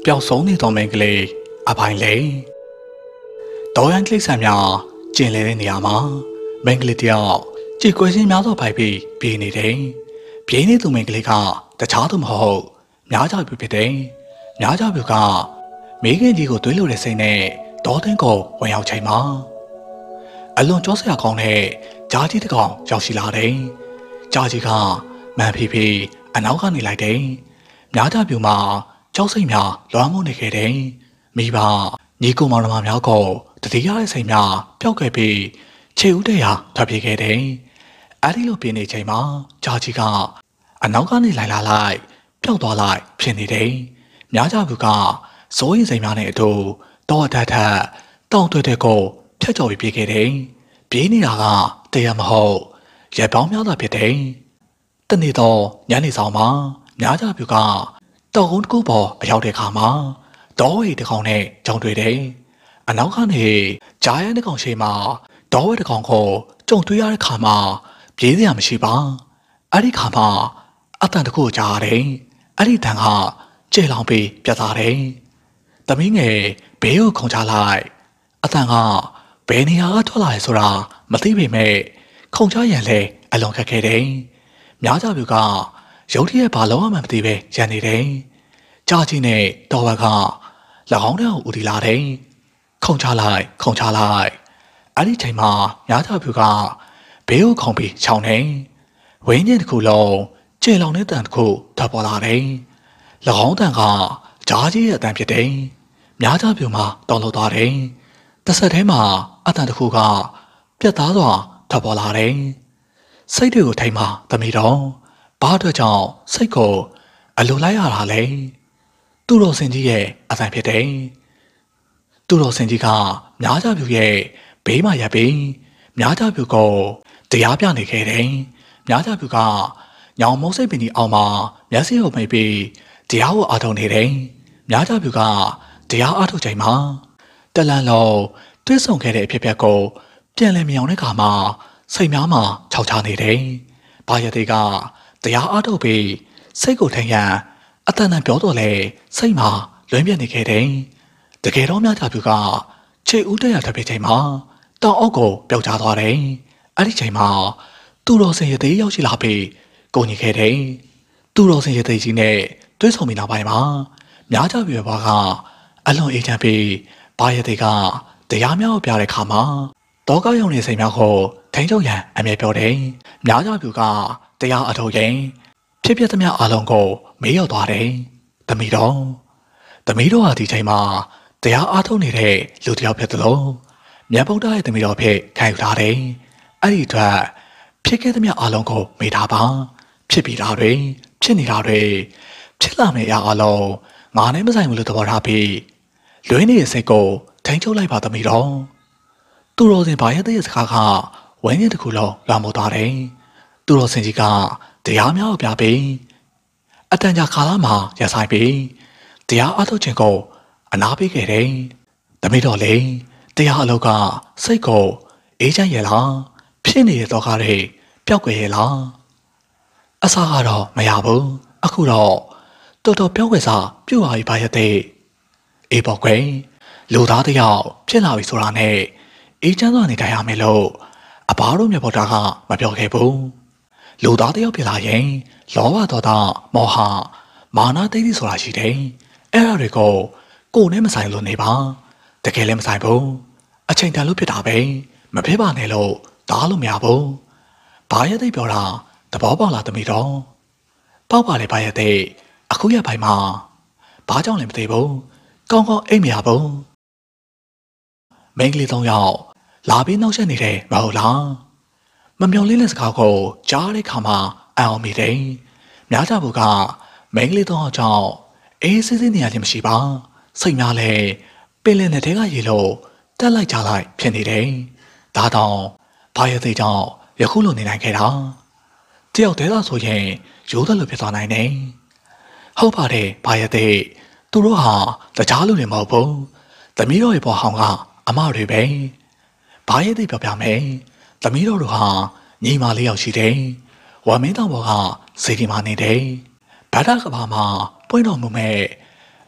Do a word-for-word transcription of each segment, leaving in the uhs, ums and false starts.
ပျောက်ဆုံးနေသောမိန်းကလေးအပိုင်းလေဒေါ်ရန်ကလေးဆန်များကျင်လည်တဲ့နေရာမှာမိန်းကလေးတယောက်ကြည်ကွယ်ခြင်းများသောပိုက်ပြီးပြေးနေတယ်ပြေးနေသူမိန်းကလေးကတခြားသူမဟုတ်များကြပြဖြစ်တယ်များကြပြကမိခင်ကြီးကိုတွေးလို့တဲ့စိတ်နဲ့ဒေါ်သိန်းကိုဝင်ရောက်ချိန်မှာအလွန်ကြောစရာကောင်းတဲ့ဂျာကြီးတစ်ကောင်ရောက်ရှိလာတယ်ဂျာကြီးကမန်ဖီဖီအနောက်ကနေလိုက်တယ်များကြပြမှာကြောက်စိတ်များလွှမ်းမိုးနေခဲ့တယ်မိဘညီကိုမောင်နှမများကိုတတိယရဲ့စိတ်များပျောက်ခဲ့ပြီးခြေဦးတရာထွက်ပြေးခဲ့တယ်အဲ့ဒီလိုပြင်းနေချိန်မှာဂျာကြီးကအနောက်ကနေလိုက်လာလိုက်ပျောက်သွားလိုက်ဖြစ်နေတယ်များကြဘူးကစိုးရင်စိတ်များနဲ့အတူတော့တတ်ထက်တောင်းတွေ့တဲ့ကိုဖြတ်ကျော်ပြီးပြေးခဲ့တယ်ပြေးနေတာကတရားမဟုတ်ရက်ပေါင်းများစွာဖြစ်တယ်တနေ့တော့ညနေဆောင်မှာများကြဘူးကတောင်ကုန်းတစ်ခုပေါ်အရောက်တဲ့ခါမှာဒေါ်ဝေတစ်ကောင်နဲ့ကြောင်တွေ့တယ်အနောက်ကနေဂျာယန်တစ်ကောင်ရှိမှာဒေါ်ဝေတစ်ကောင်ကိုကြုံတွေ့ရတဲ့ခါမှာပြေးစရာမရှိပါအဲ့ဒီခါမှာအတန်တစ်ခုကြားရတယ်အဲ့ဒီတန်ကကျေလောင်ပြီးပြတ်သွားတယ်သမီးငယ်ဘေးကိုခုန်ချလိုက်အတန်ကဘယ်နေရာကထွက်လာလဲဆိုတာမသိပေမဲ့ခုန်ချရန်လဲအလွန်ခက်ခဲတယ်များကြပြီကရုတ်တရက်ဘာလုံးဝမသိပဲရန်နေတယ်ကြာကြီးနဲ့တော်ဘက်က၎င်းတို့ဦးတည်လာတယ်ခုန်ချလိုက်ခုန်ချလိုက်အဲ့ဒီချိန်မှာများကြပြီကဘေးကိုခုန်ပြီးချောင်းနေဝင်းကျင်တစ်ခုလုံးကျေလောင်တဲ့တန်တစ်ခုထွက်ပေါ်လာတယ်၎င်းတန်ကဂျားကြီးရဲ့အတန်ဖြစ်တယ်များကြပြီမှာတောင်းလို့သွားတယ်တစ်ဆက်တည်းမှာအတန်တစ်ခုကပြတ်သားစွာထွက်ပေါ်လာတယ်စိတ်တွေကိုထိမှသမီးတော်ဘာအတွက်ကြောင့်စိတ်ကိုအလိုလိုက်ရတာလဲသူ့တော်စင်ကြီးရဲ့အတန်ဖြစ်တယ်သူ့တော်စင်ကြီးကများကြပြူရဲ့ဘေးမှာရပ်ပြီးများကြပြူကိုတရားပြနေခဲ့တယ်များကြပြူကညောင်မုံစိတ်ပင်ဒီအောင်မှာမျက်စိကိုမိတ်ပြီးတရားကိုအားထုတ်နေတယ်များကြပြူကတရားအားထုတ်ချိန်မှာတလန်လုံးတွဲဆုံခဲ့တဲ့အဖြစ်အပျက်ကိုပြန်လည်မြောင်တဲ့ခါမှာစိတ်များမှာခြောက်ချနေတယ်ဘာရတဲ့ကတရားအားထုတ်ပြီးစိတ်ကိုထိန်ရန်အတန်တန်ပြောတော့လေစိတ်မှာလွင်ပြနေခဲ့တယ်တကယ်တော့များကြပြူကခြေဦးတက်ရထွက်ပြေးချိန်မှာတောင်အောက်ကိုပျောက်ကျသွားတယ်အဲ့ဒီချိန်မှာသူ့တော်စင်ရသေးရောက်ရှိလာပြီးကိုညီခဲ့တယ်သူ့တော်စင်ရသေးကြီးနဲ့တွဲဆုံပြီးနောက်ပိုင်းမှာများကြပြူဘွားကအလွန်အေးချမ်းပြီးဘာရတဲ့ကတရားများကိုပြတဲ့ခါမှာတောကောက်ရုံနေစိတ်များကိုထိန်းချုပ်ရန်အမြဲပြောတယ်များကြပြူကတရားအထုတ်ရင်ဖြစ်ဖြစ်သမျှအလုံးကိုမေးရောက်သွားတယ်။သမီးတော်သမီးတော်ဟာဒီချိန်မှာတရားအားထုတ်နေတဲ့လူတစ်ယောက်ဖြစ်သလိုမြတ်ဗုဒ္ဓရဲ့သမီးတော်ဖြစ်ခံယူထားတယ်။အဲ့ဒီအတွက်ဖြစ်ခဲ့သမျှအလုံးကိုမေးထားပါဖြစ်ပြီးတာတွေဖြစ်နေတာတွေဖြစ်လာမယ့်အရာအလုံးငါနဲ့မဆိုင်ဘူးလို့သဘောထားပြီးလွင်းနေတဲ့စိတ်ကိုထိန်းချုပ်လိုက်ပါသမီးတော်သူတော်စင်ဘာရဲ့တဲ့စကားကဝင်းရတစ်ခုလုံးလွှမ်းမိုးသွားတယ်။သူတော်စင်ကြီးကတရားများကိုပြပြီးအတန်ကြာခါလာမှာရဆိုင်ပြီးတရားအားထုတ်ခြင်းကိုအနာပေးခဲ့တယ်။သမီးတော်လေတရားအလုပ်ကစိတ်ကိုအေးချမ်းရလားဖြစ်နေတဲ့တော့ကားတွေပျောက်ကြရလားအစားကတော့မရဘူးအခုတော့တော်တော်ပြောင်းွယ်စားပြုတ်သွားပြီပါရတဲ့အေးပေါ့ကွယ်လူသားတယောက်ဖြစ်လာပြီဆိုတာနဲ့အေးချမ်းစွာနေထိုင်ရမယ်လို့အဘတို့မြတ်ဗုဒ္ဓကမပြောခဲ့ဘူးလူသားတယောက်ဖြစ်လာရင်လောဘဒေါသမောဟမာနတိတ်တိဆိုတာရှိတယ်အဲ့ဒါတွေကိုကိုယ်နဲ့မဆိုင်လို့နေပါတကယ်လည်းမဆိုင်ဘူးအချိန်တန်လို့ဖြစ်တာပဲမဖြစ်ပါနဲ့လို့တားလို့မရဘူးဘာရတဲ့ပြောတာသဘောပေါက်လားသမီးတော်ပေါက်ပါလေဘာရတဲ့အခုရပိုင်းမှာဘာကြောင့်လဲမသိဘူးကောင်းကောင်းအိမ်မရဘူးမိန်းကလေးသုံးယောက်လာပြီးနှောက်ရက်နေတယ်မဟုတ်လားမမျော်လင့်တဲ့စကားကိုကြားတဲ့ခါမှာအံ့အောင်မိတယ်များကြဘူးကမိန်းကလေးသုံးယောက်ကြောင့်အေးစစ်စစ်နေရခြင်းမရှိပါစိတ်များလဲပင်လယ်နဲ့တဲကရေလို့တက်လိုက်ကြလိုက်ဖြစ်နေတယ်ဒါတောင်ဘာရသေးကြောင့်ယခုလိုနေနိုင်ခဲ့တာတယောက်တည်းသာဆိုရင်ရိုးတယ်လို့ဖြစ်သွားနိုင်တယ်ဟုတ်ပါတယ်ဘာရသေးသူတို့ဟာတခြားလူတွေမဟုတ်ဘူးသမီးတော်ရဲ့ပေါ်ဟောင်းကအမတွေပဲဘာရသေးပြောပြမယ်သမီးတော်တို့ဟာညီမလေးယောက်ရှိတယ်ဝမ်းမင်းတောင်ပေါ်ကစေတီမာနေတယ်ဗဒ္ဒကဘာမှာပွင့်တော်မူမဲ့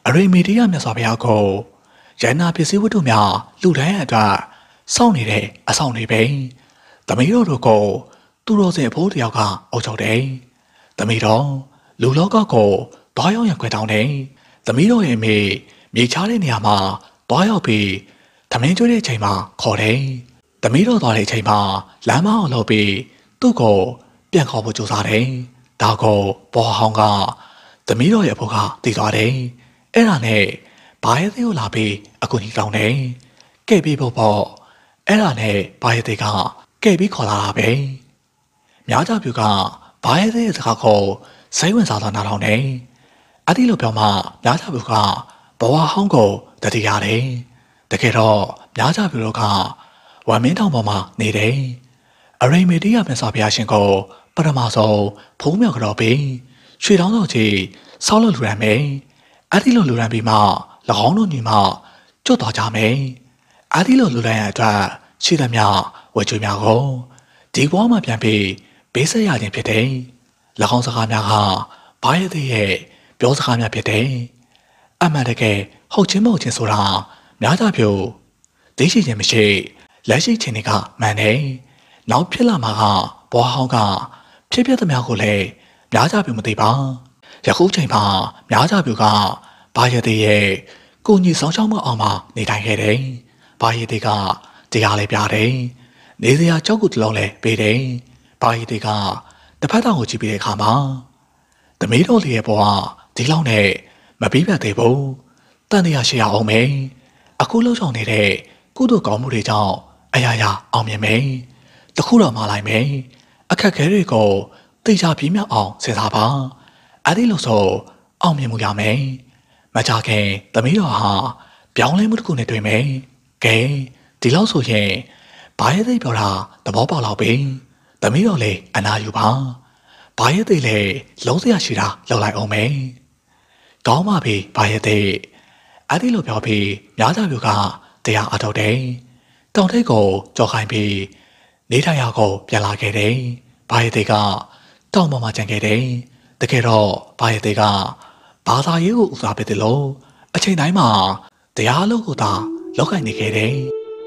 အရိမီဒီယာမြတ်စွာဘုရားကိုရဟနာပစ္စည်းဝတ္ထုများလူတိုင်းအတွက်စောင့်နေတဲ့အဆောင်တွေပဲသမီးတော်တို့ကိုသူတော်စင်အဖိုးတယောက်ကအုပ်ချုပ်တယ်သမီးတော်လူလောကကိုတွားရောက်ရခွင့်တောင်းတယ်သမီးတော်ရဲ့မိမြေချတဲ့နေရာမှာတွားရောက်ပြီးသမင်းကျွေးတဲ့အချိန်မှာခေါ်တယ်သမီးတော်သွားတဲ့အချိန်မှာလမ်းမအောင်လုပ်ပြီးသူ့ကိုပြန်ခေါ်ဖို့ကြိုးစားတယ်ဒါကိုဘောဟောင်းကသမီးတော်ရဲ့အဖိုးကတည်သွားတယ်အဲ့ဒါနဲ့ဘာရဲ့သေးကိုလာပြီးအကူကြီးတောင်းတယ်ကဲ့ပြီးဖို့ပေါ့အဲ့ဒါနဲ့ဘာရဲ့သေးကကဲ့ပြီးခေါ်လာတာပဲများကြပြူကဘာရဲ့သေးရဲ့စကားကိုစိတ်ဝင်စားစွာနားထောင်တယ်အဲ့ဒီလိုပြောမှများကြပြူကဘဝဟောင်းကိုတတိရတယ်တကယ်တော့များကြပြူတို့ကဝမ်မင်းတောင်ပေါ်မှာနေတယ်အရိမေဒီယာမြတ်စွာဘုရားရှင်ကိုပထမဆုံးဖုံးမြောက်ကြောပြီးရွှေတောင်းတော်ကြီးဆောက်လုပ်လူရန်မယ်အဲ့ဒီလိုလူရန်ပြီးမှ၎င်းတို့ညီမကျွတ်သွားကြမယ်အဲ့ဒီလိုလူရန်ရအတွက်ရှိသမျှဝေချွေများကိုဒီဘဝမှာပြန်ပြီးဘေးဆက်ရခြင်းဖြစ်တယ်၎င်းစကားများဟာဘာရဲ့တည်းရဲ့ပြောစကားများဖြစ်တယ်အမှန်တကယ်ဟုတ်ချင်းမဟုတ်ချင်းဆိုတာများကြပြိုသိရှိခြင်းမရှိလက်ရှိခြင်းတွေကမှန်တယ်နောက်ဖြစ်လာမှာကဘွားဟောင်းကဖြစ်ဖြစ်သမျှကိုလည်းများကြပြိုမသိပါယခုချိန်မှာများကြပြိုကဘာရဲ့တည်းရဲ့ကိုကြီးဆောင်ရှောက်မှုအောင်မှာနေထိုင်ခဲ့တယ်ဘာရဲ့တည်းကတရားလေးပြတယ်နေစရာကြောက်ကူတလုံးလည်းပေးတယ်ဘာရဲ့တည်းကတစ်ဖက်တောင်ကိုကြည့်ပြီးတဲ့အခါမှာသမီးတော်လေးရဲ့ဘဝဒီလောက်နဲ့မပြီးပြတ်သေးဘူးတန်တရားရှိအောင်မယ်အခုလှုပ်ဆောင်နေတဲ့ကုသိုလ်ကောင်းမှုတွေကြောင့်အရာရာအောင်မြင်မယ်တခုတော့မလိုက်မယ်အခက်ခဲတွေကိုသိချပြီးမြောက်အောင်စဉ်းစားပါအဲ့ဒီလိုဆိုအောင်မြင်မှုရမယ်မကြခင်သမီးတော်ဟာပြောင်းလဲမှုတစ်ခုနဲ့တွေ့မယ်ကဲဒီလောက်ဆိုရင်ဘာရဲ့သိပြောတာသဘောပေါက်တော့ပြီသမီးတော်လေးအနာယူပါဘာရဲ့သိလဲလုံးစရာရှိတာလောက်လိုက်အောင်မယ်ကောင်းပါပြီဘာရဲ့သိအဲ့ဒီလိုပြောပြီးများကြပြူကတရားအထုတ်တယ်တောင်ထိပ်ကိုကြော်ခိုင်းပြီးနေထိုင်ရာကိုပြန်လာခဲ့တယ်ဘာရဲ့သိကတောင်ပေါ်မှာကျန်ခဲ့တယ်တကယ်တော့ဘာရဲ့သိကဘာသာရေးကိုဦးစားပေးတယ်လို့အချိန်တိုင်းမှာတရားလို့ကိုသာလောက်ကိုင်နေခဲ့တယ်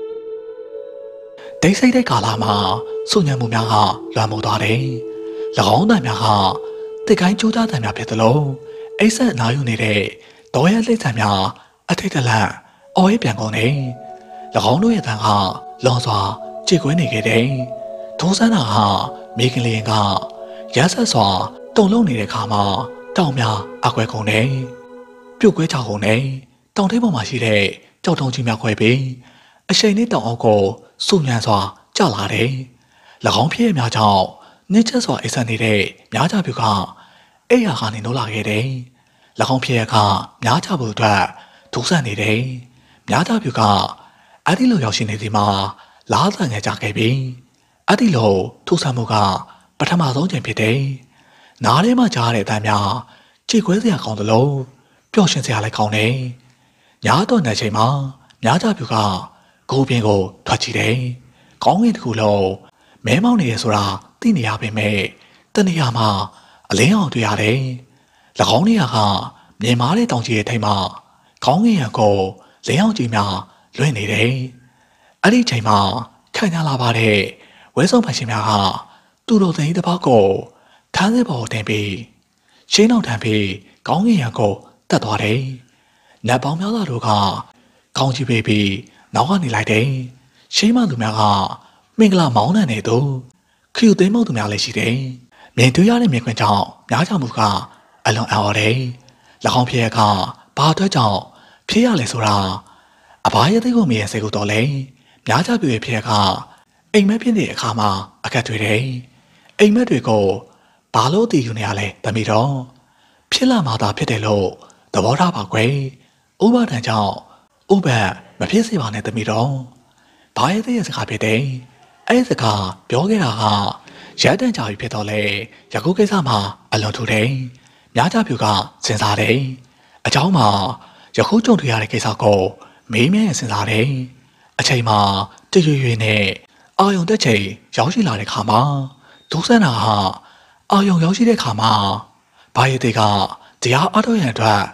ဒိတ်စိတ်တဲ့ကာလမှာစုညံမှုများကလွမ်းမိုးသွားတယ်၎င်းတန်များကတစ်ကိုင်းကြိုးသားတန်များဖြစ်တယ်လို့အိဆက်အနာယူနေတဲ့ဒေါ်ရဲလိမ့်ဆန်များအထိတ်တလန့်အော်ရေးပြန်ကုန်တယ်၎င်းတို့ရဲ့တန်ကလွန်စွာကြေကွဲနေခဲ့တယ်ထိုးစမ်းတာဟာမိခင်လေးကရဆက်စွာတုံလုံးနေတဲ့ခါမှာတောင်များအကွဲကုန်တယ်ပြုတ်ကွဲချကုန်တယ်တောင်ထိပ်ပေါ်မှာရှိတဲ့ကြောက်တုံးကြီးများခွဲပြီးအရှိန်နဲ့တောင်အောက်ကိုစုညံစွာကျလာတယ်၎င်းဖြစ်ရများကြောင့်နေချက်စွာအိပ်စက်နေတဲ့များကြပြူကအိယာကနေနိုးလာခဲ့တယ်၎င်းဖြစ်ရကများကြဖို့အတွက်ဒုစရနေတယ်များကြပြူကအဲ့ဒီလိုရောက်ရှိနေဒီမှာလားတန်ငယ်ကြခဲ့ပြီအဲ့ဒီလိုထူဆန်းမှုကပထမဆုံးချိန်ဖြစ်တယ်နားထဲမှာကြားတဲ့အတန်းများကြည်ခွဲစရာကောင်းသလိုပျော်ရွှင်စရာလည်းကောင်းတယ်ညာတော့တဲ့ချိန်မှာများကြပြူကကိုပြင်းကိုထွက်ကြည့်တယ်ကောင်းကင်တစ်ခုလုံးမဲမောင်းနေရဆိုတာသိနေရပေမဲ့တနေရာမှာအလင်းအောင်တွေ့ရတယ်၎င်းနေရာကမြင်မာတဲ့တောင်ကြီးရဲ့ထိပ်မှာကောင်းကင်ရံကိုလင်းအောင်ကြီးများလွင့်နေတယ်အဲ့ဒီချိန်မှာခံရလာပါတဲ့ဝဲဆုံးဖရှင်များကသူ့တော်သိန်းတစ်ပေါက်ကိုခန်းစပေါ်တင်ပြီးရှင်းအောင်ထမ်းပြီးကောင်းကင်ရံကိုတတ်သွားတယ်နတ်ပေါင်းများစွာတို့ကကောင်းကြီးပေးပြီးနောက်ကနေလိုက်တယ်ရှင်းမသူများကမင်္ဂလာမောင်းနှံနေသူခရီးသိမ်းမုတ်သူများလည်းရှိတယ်မြင်တွေ့ရတဲ့မြင်ကွင်းကြောင့်များကြမှုကအလွန်အော်တယ်၎င်းဖြစ်ရကဘာအတွက်ကြောင့်ဖြစ်ရလဲဆိုတာအဘာရဲ့သိကိုမရစေကိုတော့လေများကြပြည့်ဖြစ်ရကအိမ်မက်ဖြစ်တဲ့အခါမှာအခက်တွေ့တယ်အိမ်မက်တွေကိုဘာလို့တည်ယူနေရလဲတမီတော့ဖြစ်လာမှသာဖြစ်တယ်လို့သဘောထားပါကွယ်ဥပဒံကြောင့်ဥပ္ပမဖြစ်စေပါနဲ့တမီတော့ဘာရဲ့သိရဲ့စကားဖြစ်တယ်အဲ့ဒီစကားပြောခဲ့တာကရတန်ကြာပြီဖြစ်တော့လေယခုကိစ္စမှာအလွန်ထူတယ်များကြပြူကစဉ်းစားတယ်အเจ้าမှာယခုကြုံတွေ့ရတဲ့ကိစ္စကိုမေးမြန်းစဉ်းစားတယ်အချိန်မှာတရွေ့ရွေ့နဲ့အာယုံတက်ချိန်ရောက်ရှိလာတဲ့ခါမှာဒုစန္နာဟာအာယုံရောက်ရှိတဲ့ခါမှာဘာရဲ့တေကတရားအထောက်ရန်အတွက်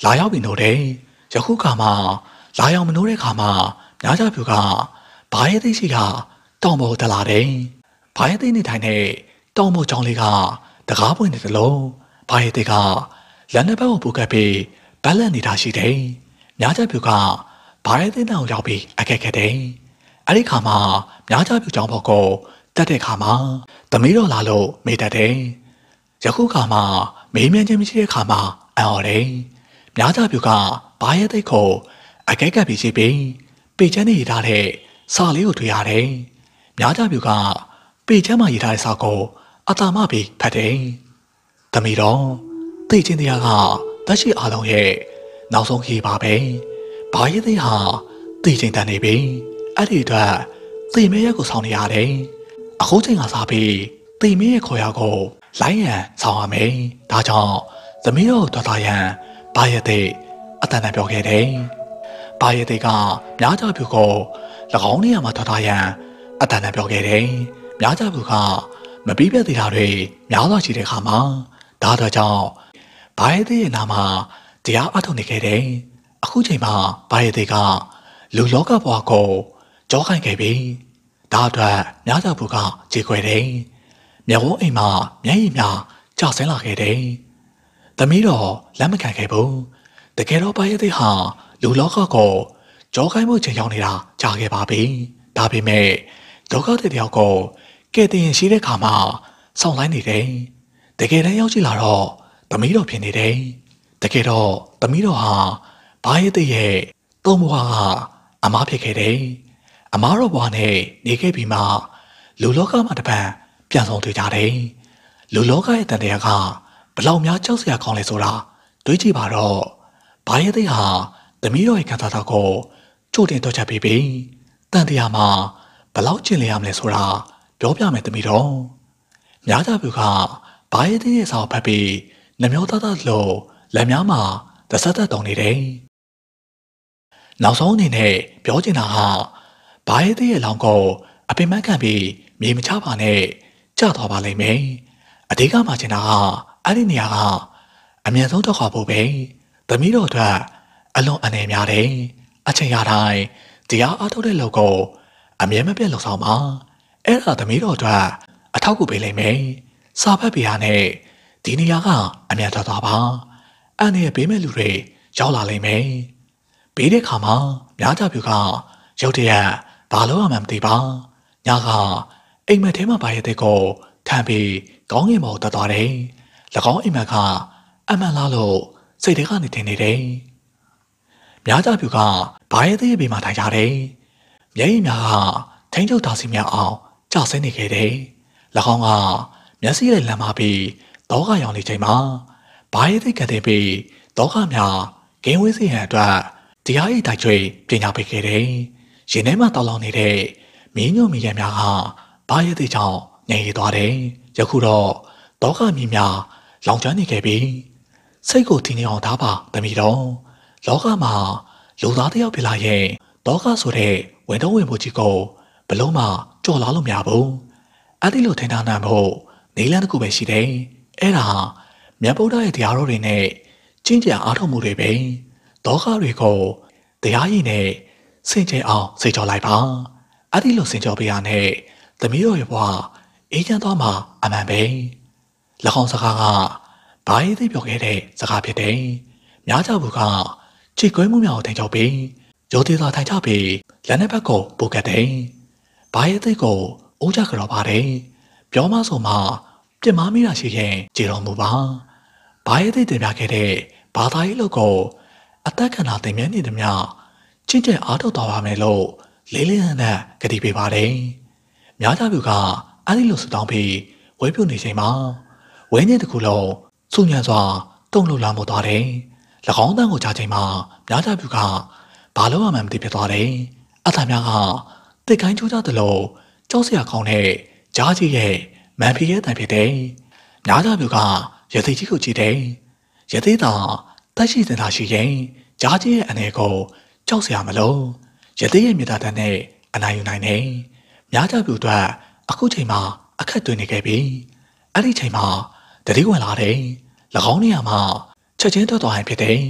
လာရောက်ပြီးနိုးတယ်ယခုခါမှာလာရောက်မနိုးတဲ့ခါမှာများကြပြူကဘာရဲ့သိရှိကတောင်ပေါ်တက်လာတယ်ဘာရဲ့သိနေထိုင်တဲ့တောင်ပေါ်ကြောင်လေးကတကားပွင့်နေတယ်လို့ဘာရဲ့သိကလက်နှစ်ဘက်ကိုပူကပ်ပြီးဘက်လက်နေတာရှိတယ်များကြပြူကဘာရဲ့သိတောင်ရောက်ပြီးအခက်ခက်တယ်အဲ့ဒီခါမှာများကြပြူကြောင်ပေါ်ကိုတက်တဲ့ခါမှာသမီးတော်လာလို့မေးတတ်တယ်ယခုခါမှာမေးမြန်းခြင်းမရှိတဲ့ခါမှာအံ့ဩတယ်များကြပြူကဘာရဲ့သိကိုအကဲကပ်ပြီးရှိပြီးပေချမ်းနေရထားတဲ့စာလေးကိုတွေ့ရတယ်များကြပြူကပေချမ်းမှာရထားတဲ့စာကိုအသာမပြီးဖတ်တယ်သမီးတော်သိချင်းတရားကတက်ရှိအားလုံးရဲ့နောက်ဆုံးခီးပါပဲဘာရဲ့သိဟာသိချင်းတန်နေပြီအဲ့ဒီအတွက်သိမဲရက်ကိုဆောင်နေရတယ်အခုချိန်ကစားပြီးသိမဲရဲ့ခေါ်ရကိုလိုင်းရန်ဆောင်ရမယ်ဒါကြောင့်သမီးတော်တော်တော်ရန်ဘာရဲ့သိအတန်တန်ပြောခဲ့တယ်ဘာရဲ့သိကများကြပြူကို၎င်းနေရာမှာတော်တော်ရန်အတန်တန်ပြောခဲ့တယ်များကြပြူကမပြီးပြတ်သေးတာတွေများစွာရှိတဲ့ခါမှာဒါတော့ကြောင့်ဘာရဲ့သိရဲ့နာမှာတရားအထုတ်နေခဲ့တယ်အခုချိန်မှာဘာရဲ့သိကလူလောကဘဝကိုကြောခိုင်ခဲ့ပြီဒါအတွက်များကြဘူးကကြေခွဲတယ်မျက်ဝန်းအိမ်မှာမျက်ရည်များကျဆင်းလာခဲ့တယ်သမီးတော်လက်မခံခဲ့ဘူးတကယ်တော့ဘာရဲ့သိဟာလူလောကကိုကြောခိုင်မှုချိန်ရောက်နေတာကြာခဲ့ပါပြီဒါပေမဲ့ဒုက္ခတဲ့တယောက်ကိုကဲတင်ရှိတဲ့ခါမှာစောင့်လိုက်နေတယ်တကယ်တမ်းရောက်ကြည့်လာတော့သမီးတော်ဖြစ်နေတယ်တကယ်တော့သမီးတော်ဟာဘာရဲ့သိရဲ့သုံးဘဝကအမားဖြစ်ခဲ့တယ်အမားတော်ဘဝနဲ့နေခဲ့ပြီးမှလူလောကမှာတပံပြန်ဆောင်တွေ့ကြတယ်လူလောကရဲ့တန်တရားကဘလောက်များကြောက်စရာကောင်းလဲဆိုတာတွေးကြည့်ပါတော့ဘာရဲ့သိဟာသမီးတော်ရဲ့ခံစားတာကိုကြိုတင်တော့ချက်ပြီးပြီတန်တရားမှာဘလောက်ကျင့်လည်ရမလဲဆိုတာပြောပြမယ်သမီးတော်များကြပြူကဘာရဲ့သိရဲ့စာကိုဖတ်ပြီးနှမျောသားသားလို့လက်များမှာတဆက်သက်တုံနေတယ်နောက်ဆုံးအနေနဲ့ပြောချင်တာဟာဘာရဲ့သိရဲ့လောင်ကိုအပင်မခံပြီးမြေမချပါနဲ့ကြသွားပါလိမ့်မယ်အဓိကမှချင်တာကအဲ့ဒီနေရာကအမြန်ဆုံးတော့ခေါ်ဖို့ပဲသမီးတော်အတွက်အလွန်အနေများတယ်အချိန်ရတိုင်းတရားအားထုတ်တဲ့လောက်ကိုအမြဲမပြတ်လှုပ်ဆောင်ပါအဲ့ဒါသမီးတော်အတွက်အထောက်အကူပေးလိမ့်မယ်စာဖတ်ပြရနဲ့ဒီနေရာကအမြန်ထွက်သွားပါအဲ့နဲ့ဘေးမဲ့လူတွေရောက်လာလိမ့်မယ်ဘေးတဲ့ခါမှာများကြပြူကရုတ်တရက်ဘာလို့မှမသိပါညကအိမ်မက်ထဲမှာပါရဲ့တဲ့ကိုထမ်းပြီးကောင်းငင်ပေါ်တက်သွားတယ်၎င်းအိမ်မက်ကအမှန်လားလို့စိတ်ထဲကနေထင်နေတယ်များကြပြူကဘာရဲ့တဲ့ဘေးမှာထိုင်ကြတယ်မျက်ရည်များကထိန်းချုပ်ထားစီများအောင်ကျဆင်းနေခဲ့တယ်၎င်းကမျက်စိနဲ့လမ်းမပြီးတောကရောင်နေချိန်မှာဘာရဲ့တဲ့ကတဲ့ပြီးတောကများဂင်းဝေးစီဟန်အတွက်တရားရည်တိုက်ချွေပညာပေးခဲ့တယ်ရင်ထဲမှာတောက်လောင်နေတဲ့မင်းညို့မီရများကဘာရဲ့တဲ့ကြောင့်ငြိမ်ရသွားတယ်ယခုတော့တောကမြင်းများလောင်ကျွမ်းနေခဲ့ပြီစိတ်ကိုထင်နေအောင်ထားပါသမီးတော်လောကမှာလူသားတစ်ယောက်ဖြစ်လာရင်တောကဆိုတဲ့ဝင်တော့ဝင်ဖို့ကြီးကိုဘလုံးမှကြော်လာလို့မရဘူးအဲ့ဒီလိုထင်ထားနိုင်ဖို့နေလန်းတစ်ခုပဲရှိတယ်အဲ့ဒါမြတ်ဗုဒ္ဓရဲ့တရားတော်တွေနဲ့ကျင့်ကြံအားထုတ်မှုတွေပဲတောကတွေကိုတရားရည်နဲ့စင်ကြယ်အောင်စိတ်ကြော်လိုက်ပါအဲ့ဒီလိုစင်ကြော်ပေးရနဲ့သမီးတော်ရဲ့ဘဝအေးချမ်းသွားမှာအမှန်ပဲ၎င်းစကားကဘာရေးသိပြောခဲ့တဲ့စကားဖြစ်တယ်များကြဘူးကချစ်ကွဲမှုများကိုထင်ကြောက်ပြီးရိုသေသာထိုင်ကြပြီးလက်နှစ်ဘက်ကိုပုတ်ကတ်တယ်ဘာရေးသိကိုအိုးကြကြော်ပါတယ်ပြောမဆိုမှပြစ်မှားမိတာရှိရင်ကြည်တော်မူပါဘာရေးသိတင်ပြခဲ့တဲ့ဘာသာရေးလို့ကိုအသက်ခန္ဓာတင်မြဲနေသည်များချစ်တဲ့အားထုတ်တော်ပါမယ်လို့လေးလေးနက်နက်ကတိပေးပါတယ်များကြဘူးကအဲ့ဒီလိုဆူတောင်းပြီးဝဲပြုတ်နေချိန်မှာဝဲညင်းတစ်ခုလုံးစုညံစွာတုံ့လှလာမှုသွားတယ်၎င်းတန်းကိုကြားချိန်မှာများကြဘူးကဘာလို့မှမသိဖြစ်သွားတယ်အထာများကတစ်ကိုင်းချိုးကြသလိုကြောက်စရာကောင်းတဲ့ကြားကြီးရဲ့မန်ဖီရဲ့တန်ဖြစ်တယ်များကြဘူးကရသေးကြီးကိုကြည့်တယ်ရသေးတာတက်ရှိတင်တာရှိရင်ကြားကြီးရဲ့အနေကိုကြောက်စရာမလိုရသေးရဲ့မြေတာတန်းနဲ့အနိုင်ယူနိုင်တယ်များကြဘူးအတွက်အခုချိန်မှာအခက်တွေ့နေခဲ့ပြီအဲ့ဒီချိန်မှာတတိဝင်လာတယ်၎င်းနေရာမှာချက်ချင်းထွက်သွားရင်ဖြစ်တယ်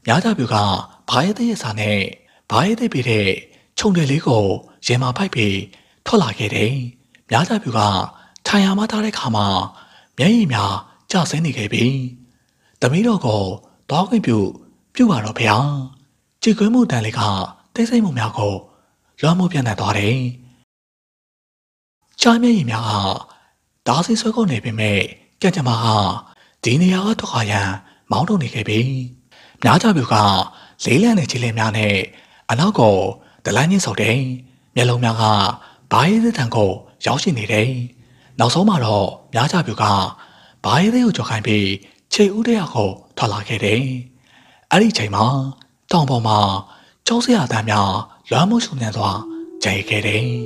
များကြပြူကဘာရဲတဲ့စာနဲ့ဘာရဲတဲ့ပြီးတဲ့ခြုံတယ်လေးကိုရင်မာပိုက်ပြီးထွက်လာခဲ့တယ်။များကြပြူကထိုင်ရမထားတဲ့ခါမှာမျက်ရည်များကျဆင်းနေခဲ့ပြီ။သမီးတော်ကိုတောင်းခွင့်ပြုပြုပါတော့ဗျာ။ကြည်ကွင်းမှုတန်လေးကတိတ်ဆိတ်မှုများကိုလွှမ်းမိုးပြန့်နှံ့သွားတယ်။ကြားမျက်ရည်များကဓာတ်ဆီဆွဲကုန်နေပေမဲ့ကြက်ကြမဟာဒီနေရာကထွက်ခါရန်မောင်းတုံနေခဲ့ပြီ။များကြပြူကလေးလံတဲ့ခြေလင်းများနဲ့အနောက်ကိုဒလိုင်းချင်းဆောက်တယ်။မျက်လုံးများကဘာရဲတဲ့တန်ကိုရောက်ရှိနေတယ်။နောက်ဆုံးမှာတော့များကြပြူကဘာရဲတဲ့ကိုကြော်ခိုင်းပြီးခြေဦးတဲ့ရကိုထွက်လာခဲ့တယ်။အဲ့ဒီချိန်မှာတောင်ပေါ်မှာကျောင်းစရာတန်းများလွှမ်းမိုးရှုံညံသွားကြိတ်ခဲ့တယ်။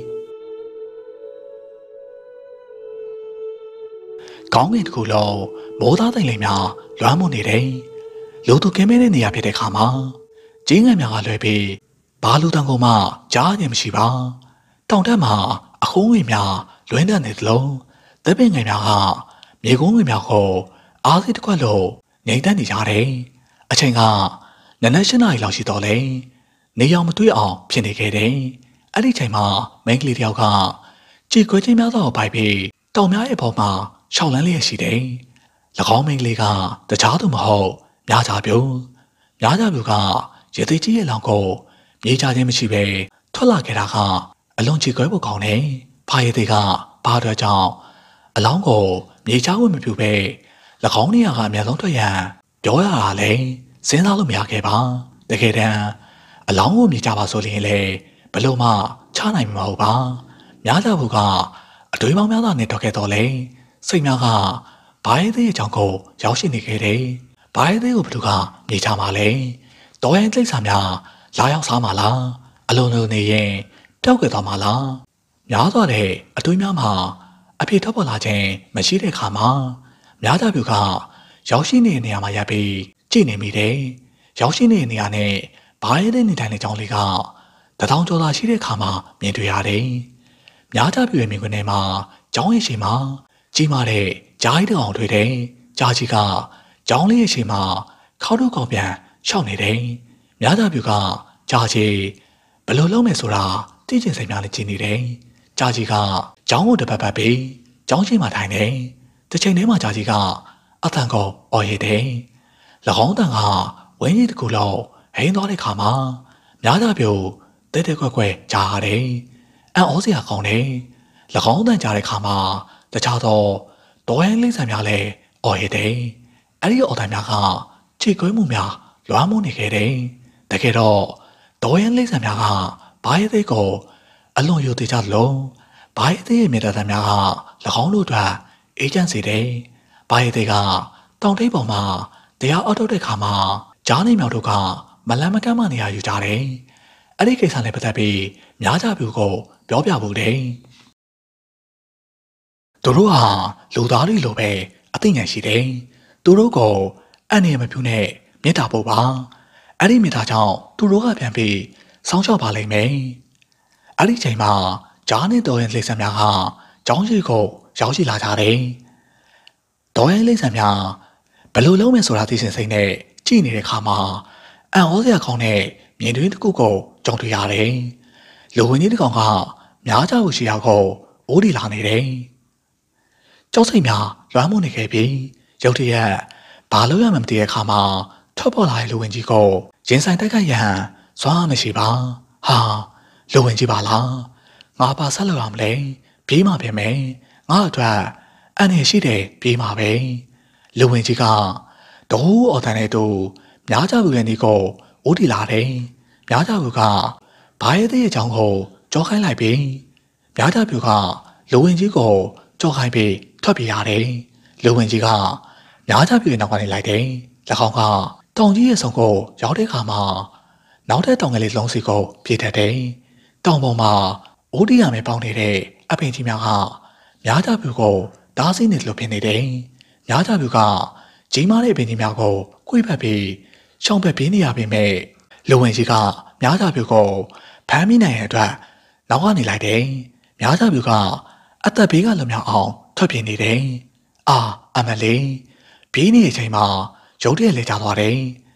ကောင်းကင်တစ်ခုလုံးမိုးသားသိမ်လေးများလွှမ်းမိုးနေတယ်။လူသူကင်းမဲတဲ့နေရာဖြစ်တဲ့ခါမှာကျင်းငယ်များကလွယ်ပြီးဘာလူတန်ကုန်မှကြားခြင်းမရှိပါ။တောင်တက်မှာအခုံးငွေများလွင်းတတ်နေသလိုတပ်ပင်ငယ်များကမြေကုန်းငွေများကိုအားစိတ်တစ်ခွက်လို့ငြိမ်သက်နေကြတယ်။အချိန်ကနနက်၈နာရီလောက်ရှိတော့လေနေရောင်မတွေ့အောင်ဖြစ်နေခဲ့တယ်။အဲ့ဒီချိန်မှာမိန်းကလေးတယောက်ကကြည်ခွေးချင်းများသောပိုက်ပြီးတောင်များရဲ့ပေါ်မှာရှောက်လန်းလျက်ရှိတယ်။၎င်းမိန်းကလေးကတခြားသူမဟုတ်များကြပြူများကြပြူကရေသိကြီးရဲ့လောင်ကိုမြေချခြင်းမရှိပဲထွက်လာခဲ့တာကအလွန်ကြည်ခွေးဖို့ကောင်းတယ်။ဖာရည်တွေကဘာအတွက်ကြောင့်အလောင်းကိုမြေချဝင်မပြူပဲ၎င်းနေရာကအများဆုံးထွက်ရန်ပြောရတာလေစဉ်းစားလို့မရခဲ့ပါတကယ်တမ်းအလောင်းကိုမြေချပါဆိုရင်လေဘလို့မှချနိုင်မှာမဟုတ်ပါများကြဘူးကအတွေးပေါင်းများစွာနဲ့တော်ခဲ့တော်လေစိတ်များကဘာရဲသေးအကြောင်းကိုရောက်ရှိနေခဲ့တယ်ဘာရဲသေးကိုဘသူကမြေချမှာလဲတော်ရင်တိတ်ဆာများလာရောက်စားမှာလားအလုံးလုံးနေရင်ပျောက်ကွယ်သွားမှာလားများစွာတဲ့အတွေးများမှာအဖေထွက်ပေါ်လာခြင်းမရှိတဲ့ခါမှာများကြပြူကရောက်ရှိနေတဲ့နေရာမှာရပ်ပြီးကြည့်နေမိတယ်။ရောက်ရှိနေတဲ့နေရာနဲ့ဘာရဲတဲ့နေထိုင်တဲ့ကျောင်းလေးကတထောင်ကျော်သာရှိတဲ့ခါမှာမြင်တွေ့ရတယ်။များကြပြူရဲ့မြင်ကွင်းထဲမှာကျောင်းရဲ့ရှေ့မှာကြီးမားတဲ့ကြားကြီးတစ်ကောင်တွေ့တယ်။ကြားကြီးကကျောင်းလေးရဲ့ရှေ့မှာခေါက်တော့ကောင်ပြန်ရှောက်နေတယ်။များကြပြူကကြားကြီးဘယ်လိုလုပ်မယ်ဆိုတာသိချင်စိတ်များနဲ့ကြည်နေတယ်။ကြားကြီးကကျောင်းကိုတပတ်ပတ်ပြီးကျောင်းရှိမှထိုင်တယ်။တစ်ချိန်တည်းမှာကြားကြီးကအတန်ကိုအော်ရည်တယ်။၎င်းတန်ကဝင်းကြီးတစ်ခုလုံးဟိန်းသွားတဲ့ခါမှာများကြပြိုတဲတဲကွက်ကွက်ကြားရတယ်။အံ့ဩစရာကောင်းတယ်။၎င်းတန်ကြားတဲ့ခါမှာတခြားသောတော်ရင်လိမ့်ဆန်များလည်းအော်ရည်တယ်။အဲ့ဒီအော်တန်များကခြေကွဲမှုများလွှမ်းမိုးနေခဲ့တယ်။တကယ်တော့တော်ရင်လိမ့်ဆန်များကဘာရဲသေးကိုအလွန်ယိုသေးကြလို့ဘာရဲသေးရဲ့မြေတံများက၎င်းတို့အတွက်အေဂျင့်စီတယ်။ဘာရဲသေးကတောင်ထိပ်ပေါ်မှာတရားအောက်ထုတ်တဲ့ခါမှာဂျားနေမြောက်တို့ကမလန်မကမ်းမနေရာယူကြတယ်။အဲ့ဒီကိစ္စနဲ့ပတ်သက်ပြီးများကြပြူကိုပြောပြဖို့တယ်။သူတို့ဟာလူသားတွေလိုပဲအသိဉာဏ်ရှိတယ်။သူတို့ကိုအန်ရမပြူနဲ့မေတ္တာပို့ပါ။အဲ့ဒီမေတ္တာကြောင့်သူတို့ကပြန်ပြီးစောင့်ရှောက်ပါလိမ့်မယ်။အဲ့ဒီချိန်မှာဂျားနဲ့တော်ရင်လိမ့်ဆန်များကကျောင်းရှိကိုရောက်ရှိလာကြတယ်။တော်ရင်လိမ့်ဆန်များဘယ်လိုလုပ်မယ်ဆိုတာသိစင်စိတ်နဲ့ကြည့်နေတဲ့ခါမှာအံ့ဩစရာကောင်းတဲ့မြင်တွင်တစ်ခုကိုကြုံတွေ့ရတယ်။လူဝင်ကြီးတစ်ကောင်ကများကြကိုရှိရောက်ကိုအိုးဒီလာနေတယ်။ကြောက်စိတ်များလွှမ်းမိုးနေခဲ့ပြီးရုတ်တရက်ဘာလို့ရမှမသိတဲ့ခါမှာထွက်ပေါ်လာတဲ့လူဝင်ကြီးကိုရင်ဆိုင်တိုက်ခိုက်ရန်စွမ်းမရှိပါ။ဟာလူဝင်ကြီးပါလား။ငါပါဆက်လို့ရမလဲ။ပြေးမှာပဲမယ်။ငါအတွက်အန်ရရှိတယ်ပြေးမှာပဲ။လူဝင်ကြီးကဒိုးအော်တန်နဲ့တူများကြဘူးရဲ့ဒီကိုအိုးတီလာတယ်။များကြဘူးကဘာရဲတဲ့ရဲ့ချောင်းကိုကြောခိုင်းလိုက်ပြီးများကြဘူးကလူဝင်ကြီးကိုကြောခိုင်းပြီးထွက်ပြေးရတယ်။လူဝင်ကြီးကများကြဘူးရဲ့နောက်ကနေလိုက်တယ်။၎င်းကတောင်ကြီးရဲ့ဆုံကိုရောက်တဲ့ခါမှာနောက်တဲ့တောင်ကလေးလုံးစီကိုပြေးတတ်တယ်။တောင်ပေါ်မှာအိုးတီရမယ်ပေါင်းနေတဲ့အပင်ကြီးများကများကြဘူးကိုဓာတ်စီးနေလို့ဖြစ်နေတယ်။များကြဘူးကကြီးမားတဲ့ပင်ကြီးများကိုကွေ့ပတ်ပြီးရှောင်းဘက်ပြေးနေရပေမဲ့လူဝင်ကြီးကများကြပြူကိုဖမ်းမိနိုင်တဲ့အတွက်နောက်ကနေလိုက်တယ်။များကြပြူကအသက်ဘေးကလွန်မြောက်အောင်ထွက်ပြေးနေတယ်။အာအမလေးပြေးနေတဲ့အချိန်မှာရုတ်တရက်လေကျသွားတယ်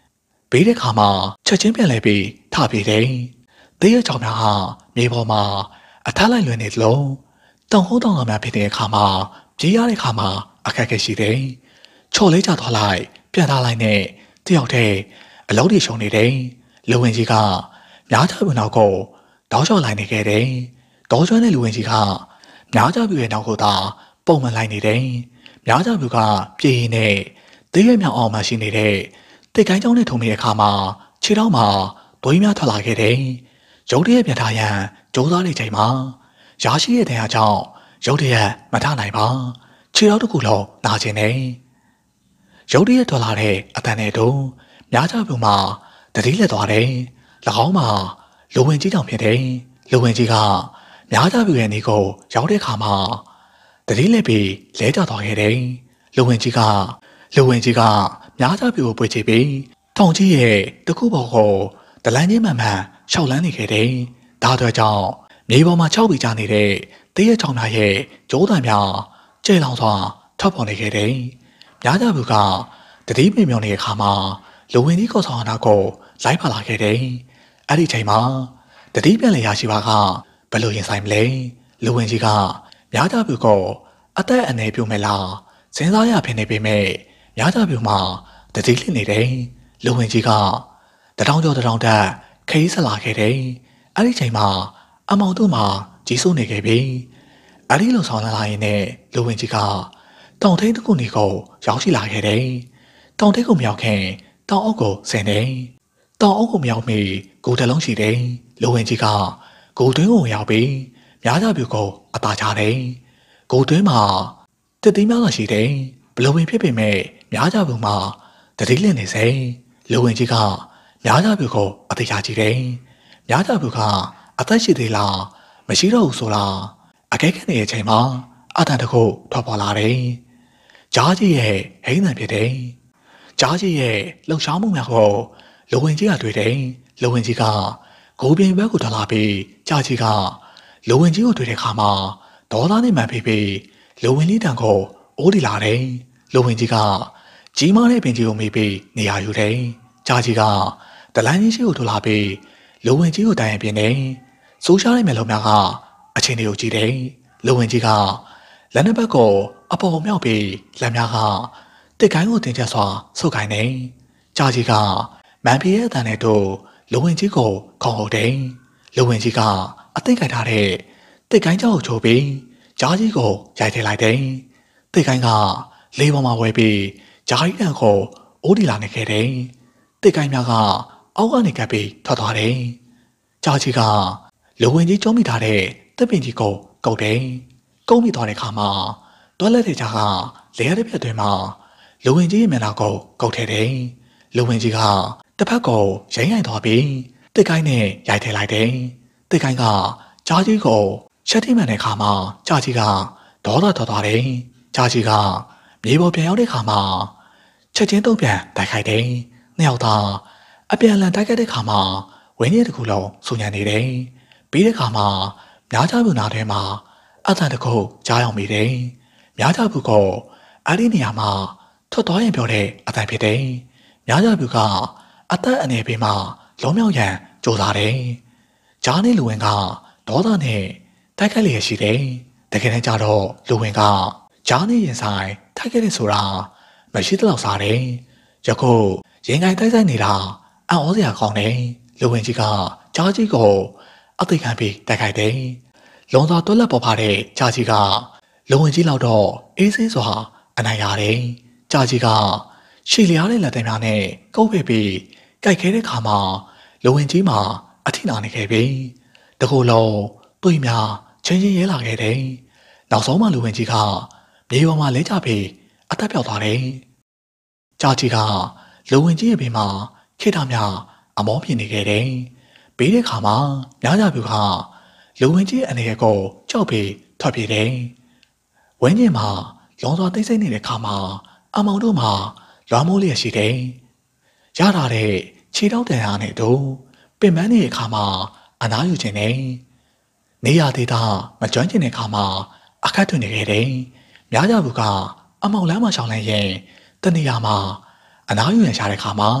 ဘေးတဲ့ခါမှာချက်ချင်းပြန်လဲပြီးထပြေးတယ်။သေးရကြောင်များဟာမြေပေါ်မှာအထားလိုက်လွင်နေသလိုတောင်ဟုံးတောင်ကများဖြစ်တဲ့အခါမှာပြေးရတဲ့အခါမှာအခက်အခဲရှိတယ်။ချော်လေးချသွားလိုက်ပြန်ထားလိုက်နဲ့တယောက်တည်းအလုံးတွေရှုံနေတယ်။လူဝင်ကြီးကများကြဘူးနောက်ကိုတောင်းလျှော်လိုက်နေခဲ့တယ်။တောကျွမ်းတဲ့လူဝင်ကြီးကများကြဘူးရဲ့နောက်ကိုသာပုံမှန်လိုက်နေတယ်။များကြဘူးကပြေးရင်းနဲ့သေးရမြောင်အောင်မှရှိနေတဲ့တိတ်ကိုင်းကြောင်းနဲ့ထုံနေတဲ့အခါမှာခြေထောက်မှာသွေးများထွက်လာခဲ့တယ်။ရုတ်တရက်ပြန်ထားရန်ကြိုးစားနေချိန်မှာရရှိတဲ့တရားကြောင့်ရုတ်တရက်မထနိုင်ပါခြေထောက်တစ်ခုလုံးနာကျင်နေရုတ်တရက်ထွက်လာတဲ့အတန်နဲ့တို့များကြဘူးမှာတတိလက်သွားတယ်။၎င်းမှာလူဝင်ကြီးကြောင့်ဖြစ်တယ်။လူဝင်ကြီးကများကြဘူးရဲ့နေကိုရောက်တဲ့အခါမှာတတိလက်ပြီးလဲကျသွားခဲ့တယ်။လူဝင်ကြီးကလူဝင်ကြီးကများကြပြီကိုပွေချပြီးထောင်ကြီးရဲ့တခုပေါ်ကိုဒလန်းချင်းမှန်မှန်ရှောက်လန်းနေခဲ့တယ်။ဒါအတွက်ကြောင့်မြေပေါ်မှာခြောက်ပြီးကြနေတဲ့တေးရချောင်းများရဲ့ကြိုးတံများကျဲလောင်စွာထွက်ပေါ်နေခဲ့တယ်။များကြပြီကတတိပင်မြောင်နေတဲ့အခါမှာလူဝင်ကြီးကောက်ဆောင်နာကိုလိုက်ပါလာခဲ့တယ်။အဲ့ဒီချိန်မှာတတိပြန်လေရရှိပါကဘယ်လိုရင်ဆိုင်မလဲ။လူဝင်ကြီးကများကြပြီကိုအသက်အနယ်ပြုမဲ့လားစဉ်းစားရဖြစ်နေပေမဲ့များကြပြီမှာတတိလစ်နေတယ်လူဝင်ကြီးကတထောင်ကျော်တထောင်တက်ခရီးဆက်လာခဲ့တယ်အဲ့ဒီချိန်မှာအမောင်တို့မှာကြီးစိုးနေခဲ့ပြီအဲ့ဒီလိုဆောင်လာလာရင်နဲ့လူဝင်ကြီးကတောင်ထိပ်တစ်ခုနေကိုရောက်ရှိလာခဲ့တယ်တောင်ထိပ်ကိုမြောက်ခင်တောင်အုပ်ကိုဆင်တယ်တောင်အုပ်ကိုမြောက်ပြီးကိုယ်တလုံးရှိတယ်လူဝင်ကြီးကကိုယ်တွင်းကိုရောက်ပြီးများကြပြီကိုအသာချတယ်ကိုယ်တွင်းမှာတတိများသာရှိတယ်ဘလိုဝင်ဖြစ်ပေမဲ့များကြဘူးမှာတတိလင့်နေစေလူဝင်ကြီးကများကြဘူးကိုအသေးချကြည့်တယ်များကြဘူးကအသက်ရှိသေးလားမရှိတော့ဘူးဆိုလားအကဲခတ်နေတဲ့အချိန်မှာအတန်တခုထွက်ပေါ်လာတယ်ကြားကြီးရဲ့ဟိန်းသံဖြစ်တယ်ကြားကြီးရဲ့လှုပ်ရှားမှုများကိုလူဝင်ကြီးကတွေ့တယ်လူဝင်ကြီးကဂိုးပြင်းဘက်ကိုထွက်လာပြီးကြားကြီးကလူဝင်ကြီးကိုတွေ့တဲ့အခါမှာဒေါသနဲ့မှန်ပြီးပြီးလူဝင်လေးတန်ကိုအိုးဒီလာတယ်လူဝင်ကြီးကကြီးမားတဲ့ပင်ကြီးကိုမေးပြီးနေရာယူတယ်ကြားကြီးကဒလန်းကြီးရှိကိုထိုးလာပြီးလူဝင်ကြီးကိုတိုင်ရင်ပြင်းတယ်စိုးရှားတဲ့မျက်လုံးများကအချင်းတွေကိုကြည့်တယ်လူဝင်ကြီးကလက်နှစ်ဘက်ကိုအပေါ်မြောက်ပြီးလက်များကတစ်ကိုင်းကိုတင်ကျစွာဆုပ်ကိုင်းတယ်ကြားကြီးကမန်ဖီရဲ့အတန်နဲ့တို့လူဝင်ကြီးကိုခေါင်းဟုတ်တယ်လူဝင်ကြီးကအသိကြိုက်ထားတဲ့တစ်ကိုင်းကြောက်ချိုးပြီးကြားကြီးကိုရိုက်ထည့်လိုက်တယ်တစ်ကိုင်းကလေးပေါ်မှာဝဲပြီးဂျာကြီးတန်ကိုအိုးဒီလာနေခဲ့တယ်တစ်ကိုင်းများကအောက်ကနေကပ်ပြီးထွက်သွားတယ်ကြားကြီးကလူဝင်ကြီးကျုံးမိထားတဲ့တပ်ပင်ကြီးကိုကုတ်တယ်ကုတ်မိသွားတဲ့ခါမှာတွက်လက်တဲ့ကြားကလေရတဲ့ပြက်တွင်မှာလူဝင်ကြီးရဲ့မျက်နှာကိုကုတ်ထဲတယ်လူဝင်ကြီးကတစ်ဖက်ကိုရိုင်းရိုင်းသွားပြီးတစ်ကိုင်းနဲ့ရိုက်ထည့်လိုက်တယ်တစ်ကိုင်းကကြားကြီးကိုရှက်တိမှန်တဲ့ခါမှာကြားကြီးကဒေါသထွက်သွားတယ်ကြားကြီးကမြေပေါ်ပြန်ရောက်တဲ့ခါမှာချက်ချင်းတုံ့ပြန်တိုက်ခိုက်တယ်နှစ်ယောက်သားအပြန်လန်တိုက်ခိုက်တဲ့ခါမှာဝင်းကြီးတစ်ခုလုံးစူညံနေတယ်ပြီးတဲ့ခါမှာများကြဘူးနာထဲမှာအတန်တစ်ခုကြားရောက်မိတယ်များကြဘူးကိုအဲ့ဒီနေရာမှာထွက်သွားရင်ပြောတဲ့အတန်ဖြစ်တယ်များကြဘူးကအသက်အနေပေးမှာလုံးမြောက်ရန်ကြိုးစားတယ်ဂျားနဲ့လူဝင်ကဒေါသနဲ့တိုက်ခိုက်လျက်ရှိတယ်တကယ်တမ်းကျတော့လူဝင်ကဂျားနဲ့ရင်ဆိုင်တိုက်ခိုက်တယ်ဆိုတာမရှိသလောက်စားတယ်ယခုရင်ကိုင်တိုက်ဆိုင်နေတာအံ့ဩစရာကောင်းတယ်လူဝင်ကြီးကဂျားကြီးကိုအသိခံပြီးတိုက်ခိုက်တယ်လုံစွာတွက်လက်ပေါ်ပါတဲ့ဂျားကြီးကလူဝင်ကြီးလောက်တော့အေးဆေးစွာအနိုင်ရတယ်ဂျားကြီးကရှီလျားတဲ့လက်သေးများနဲ့ကုပ်ဖက်ပြီးကြိုက်ခဲတဲ့ခါမှာလူဝင်ကြီးမှာအထိနာနေခဲ့ပြီတကူလုံးတွေးများချင်းချင်းရဲလာခဲ့တယ်နောက်ဆုံးမှလူဝင်ကြီးကမြေပေါ်မှာလဲကျပြီးအသက်ပြောက်သွားတယ်ဂျားကြီးကလူဝင်ကြီးရဲ့ဘေးမှာခိတာများအမောဖြစ်နေခဲ့တယ်ဘေးတဲ့ခါမှာများကြပြီကလူဝင်ကြီးအနေနဲ့ကိုကြောက်ပြီးထွက်ပြေးတယ်ဝင်းကြီးမှာလုံစွာတိတ်ဆိတ်နေတဲ့ခါမှာအမောင်တို့မှာလွားမိုးလျက်ရှိတယ်ရတာတဲ့ခြေထောက်တန်အားနဲ့တို့ပင်ပန်းနေတဲ့ခါမှာအနားယူခြင်းနဲ့နေရသေးတာမကျွမ်းကျင်တဲ့ခါမှာအခက်ထွင်နေခဲ့တယ်များကြဘူးကအမောင်လမ်းမှာရှောင်းလိုက်ရင်တနေရာမှာအနားယူရရှာတဲ့ခါမှာ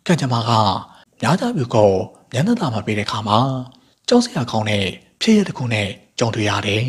ကံကြမ္မာကများကြပြုကိုမျက်နှာသာမှာပေးတဲ့ခါမှာကြောက်စရာကောင်းတဲ့ဖြစ်ရတစ်ခုနဲ့ကြုံတွေ့ရတယ်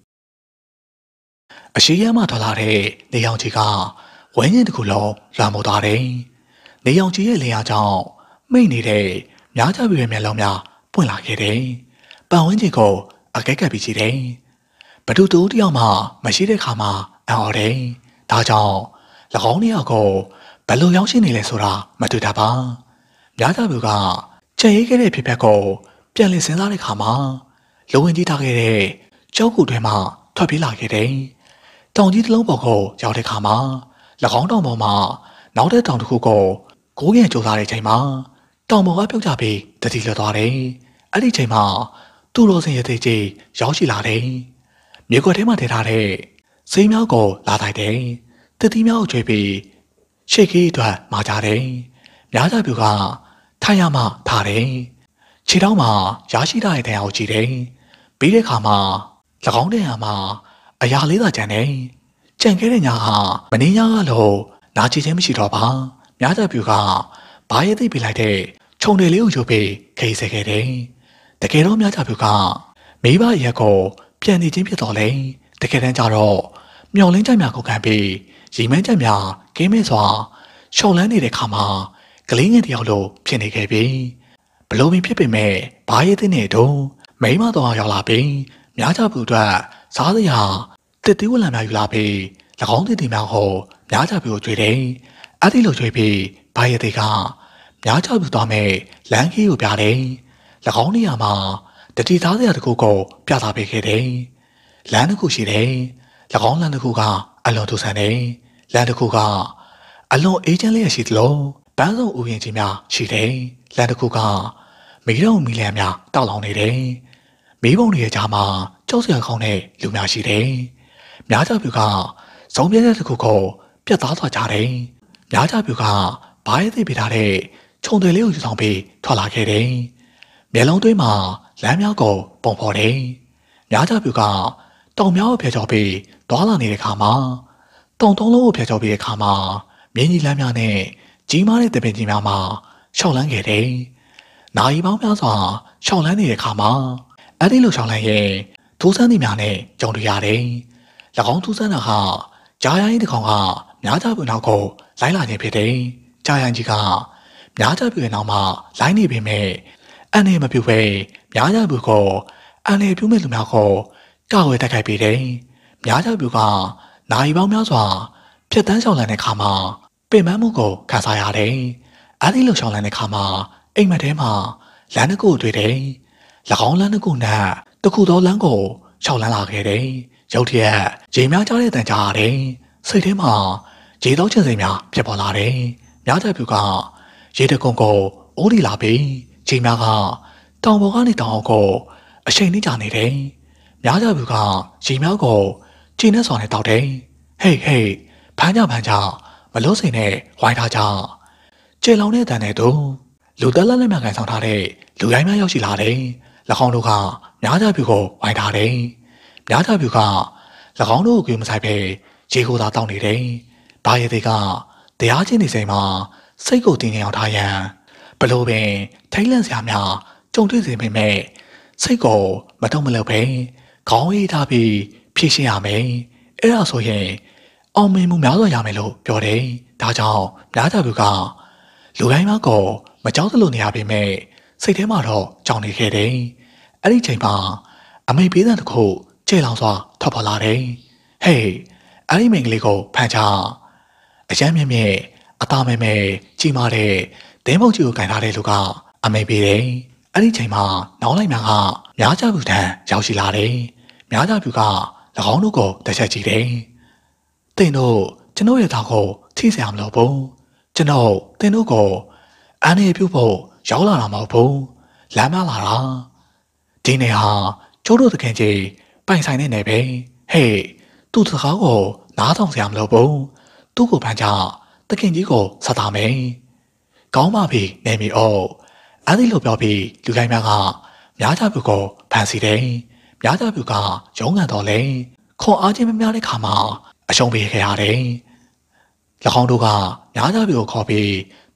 ။အရှိရမှထွက်လာတဲ့နေရောင်ခြည်ကဝင်းရင်တစ်ခုလုံးလွှမ်းမိုးသွားတယ်။နေရောင်ခြည်ရဲ့လေယာကြောင့်မိတ်နေတဲ့များကြပြုရဲ့မျက်လုံးများပွင့်လာခဲ့တယ်။ပန်ဝင်းကြီးကိုအကဲကပ်ပြီးကြည့်တယ်။ဘဒုတူတယောက်မှမရှိတဲ့ခါမှာအံ့ဩတယ်။ဒါကြောင့်၎င်းနှစ်ယောက်ကိုဘယ်လိုရောက်ရှိနေလဲဆိုတာမတွေ့တာပါ။များကြပြုကကြံရိတ်ခဲ့တဲ့ဖြစ်ပျက်ကိုပြန်လည်စဉ်းစားတဲ့ခါမှာလူဝင်ကြီးထားခဲ့တဲ့ကြောက်ကူတွေမှထွက်ပြေးလာခဲ့တယ်။တောင်ကြီးတစ်လုံးပေါ်ကိုရောက်တဲ့ခါမှာ၎င်းတောင်ပေါ်မှာနောက်တဲ့တောင်တစ်ခုကိုကိုးငယ်ကြိုးစားတဲ့ချိန်မှာတောင်ပေါ်ကပြုတ်ကျပြီးတတိလွတ်သွားတယ်။အဲ့ဒီချိန်မှာသူ့လိုစင်ရသေးကြီးရောက်ရှိလာတယ်။မြေခွက်ထဲမှာထည့်ထားတဲ့စိမ်းမြောက်ကိုလာတိုက်တယ်။တတိမြောက်ကိုကျွေးပြီးရှေ့ကြီးအတွက်မာကြတယ်။များကြပြုကထိုင်ရမှထားတယ်။ခြေထောက်မှာရရှိထားတဲ့တရားကိုကြည့်တယ်။ပြီးတဲ့အခါမှာ၎င်းတဲ့ဟာမှာအရာလေးသာကြံတယ်။ကြံခဲ့တဲ့ညာဟာမင်းညာကလို့နာချီခြင်းမရှိတော့ပါ။များကြပြုကဘာရဲ့သိပ်ပြလိုက်တဲ့ခြုံတယ်လေးကိုယူပြီးခိစေခဲ့တယ်။တကယ်တော့များကြပြုကမိဘရက်ကိုပြန်နေခြင်းဖြစ်တော်လဲ။တကယ်တမ်းကျတော့မျော်လင်းချက်များကိုခံပြီးရီမန်းချက်များကင်းမဲ့စွာရှော့လန်းနေတဲ့ခါမှာကလေးငယ်တယောက်လိုဖြစ်နေခဲ့ပြီဘလို့ပင်ဖြစ်ပေမဲ့ဘာရဲ့တဲ့နေတော့မိမတော်ရောက်လာပြီးများကြပြုအတွက်စားစရာတစ်တီးဝလံများယူလာပြီး၎င်းတည်တည်များဟောများကြပြုကိုကြွေတယ်အဲ့ဒီလိုကြွေပြီးဘာရဲ့တဲ့ကများကြပြုသွားမဲ့လမ်းကြီးကိုပြတယ်၎င်းနေရာမှာတတိသားစရာတစ်ခုကိုပြသပေးခဲ့တယ်လမ်းတစ်ခုရှိတယ်၎င်းလမ်းတစ်ခုကအလွန်ထူဆန်းတယ်လမ်းတစ်ခုကအလွန်အေးချမ်းလေးရှိသလိုပန်းစုံဥယျာဉ်ကြီးများရှိတယ်လမ်းတစ်ခုကမီးတုံမီးလျံများတောက်လောင်နေတယ်မီးပုံတွေရဲ့ကြားမှာကြောက်စရာကောင်းတဲ့လူများရှိတယ်များကြပြုကဇုံပြဲတဲ့တစ်ခုကိုပြတ်သားသွားကြတယ်များကြပြုကဘာရဲ့သိပြထားတဲ့ခြုံတယ်လေးကိုယူဆောင်ပြီးထွက်လာခဲ့တယ်မျက်လုံးသွင်းမှာလမ်းများကိုပုံဖော်တယ်များကြပြုကတောင်များကိုဖျက်ချော်ပြီးသွားလာနေတဲ့ခါမှာတောင်တုံးလုံးကိုဖျက်ချော်ပြီးတဲ့ခါမှာမြင်းကြီးလမ်းများနဲ့ကြီးမားတဲ့တပင်ကြီးများမှာရှောက်လန်းခဲ့တယ်။နာရီပေါင်းများစွာရှောက်လန်းနေတဲ့ခါမှာအဲ့ဒီလိုရှောက်လန်းရဲ့ထူးဆန်းသည့်များနဲ့ကြုံတွေ့ရတယ်။၎င်းထူးဆန်းတာဟာဂျာယိုင်းတစ်ကောင်ကများကြပြုနောက်ကိုလိုက်လာခြင်းဖြစ်တယ်။ဂျာယိုင်းကြီးကများကြပြုရဲ့နောက်မှာလိုက်နေပေမဲ့အနေမပြုပဲများကြပြုကိုအနေပြုမဲ့လူများကိုကောက်ဝဲတိုက်ခိုက်ပေးတယ်။များကြပြုကနာရီပေါင်းများစွာဖြတ်တန်းရှောက်လန်းတဲ့ခါမှာပင်ပန်းမှုကိုခံစားရတယ်။အဲဒီလိုရှောင်းလန်းတဲ့ခါမှာအိမ်မက်ထဲမှာလမ်းတစ်ခုတွေ့တယ်။၎င်းလမ်းတစ်ခုနဲ့တခုသောလမ်းကိုရှောင်းလန်းလာခဲ့တယ်။ရုတ်တရက်ရေများကြားတဲ့တန်ကြားရတယ်။စိတ်ထဲမှာရေတောက်ချင်စိတ်များဖြစ်ပေါ်လာတယ်။များတဲ့ပြုကရေတကုံကိုအိုးဒီလာပြီးရေများကတောင်ပေါ်ကနေတောင်အောက်ကိုအချိန်နှိမ့်ကြနေတယ်။များတဲ့ပြုကရေများကိုကျင်းနဲ့စွာနဲ့တောက်တယ်။ဟေးဟေးဖမ်းကြဖမ်းကြမလို့စိန်နဲ့ဝိုင်းထားကြကျေလောင်တဲ့တန်တဲ့သူလူသက်လက်လက်များကန်ဆောင်ထားတဲ့လူရိုင်းများရောက်ရှိလာတယ်၎င်းတို့ကများကြပြုကိုဝိုင်းထားတယ်များကြပြုက၎င်းတို့ကိုကြွေးမဆိုင်ပဲရေကိုသာတောင်းနေတယ်ဘာရဲ့တွေကတရားချင်းနေစိမ်မှာစိတ်ကိုတင်းငင်အောင်ထားရန်ဘလို့ပင်ထိတ်လန့်စရာများကြုံတွေ့စေပေမဲ့စိတ်ကိုမတုံ့မလုပ်ပဲခေါင်းအေးထားပြီးဖြည့်ရှင်းရမယ်အဲ့ဒါဆိုရင်အောင်မြင်မှုများစွာရမယ်လို့ပြောတယ်။ဒါကြောင့်များကြပြုကလူတိုင်းမကိုမကြောက်သလိုနေရပေမဲ့စိတ်ထဲမှာတော့ကြောင်နေခဲ့တယ်။အဲ့ဒီချိန်မှာအမေပေးတဲ့တခုကျေလောင်စွာထွက်ပေါ်လာတယ်။ဟေးအဲ့ဒီမိန်းကလေးကိုဖမ်းချအရမ်းမြင့်မြင့်အသားမဲမဲကြီးမားတဲ့ဒင်းမုတ်ကြီးကိုကင်ထားတဲ့လူကအမေပေးတယ်။အဲ့ဒီချိန်မှာနောက်လိုက်များကများကြပြုထံရောက်ရှိလာတယ်။များကြပြုက၎င်းတို့ကိုတစ်ချက်ကြည့်တယ်။တင်တို့ကျွန်တော်ရဲ့သားကိုထိစရာမလိုဘူးကျွန်တော်တင်တို့ကိုအနေပြုတ်ဖို့ရောက်လာတာမဟုတ်ဘူးလမ်းမလာတာဒီနေဟာကျိုးတို့တခင်ကြီးပိုင်ဆိုင်တဲ့နေပဲဟေးသူ့စကားကိုနားထောင်စရာမလိုဘူးသူ့ကိုဖမ်းချတခင်ကြီးကိုဆက်တာမယ်ကောင်းပါပြီနေမီအိုးအဲ့ဒီလိုပြောပြီးလူတိုင်းများကများကြပြုကိုဖမ်းစီတယ်များကြပြုကရုံးကန်တော်လဲခွန်အားချင်းမများတဲ့ခါမှာအရှုံးပေးခဲ့ရတယ်၎င်းတို့ကများကြပြုကိုခေါ်ပြီး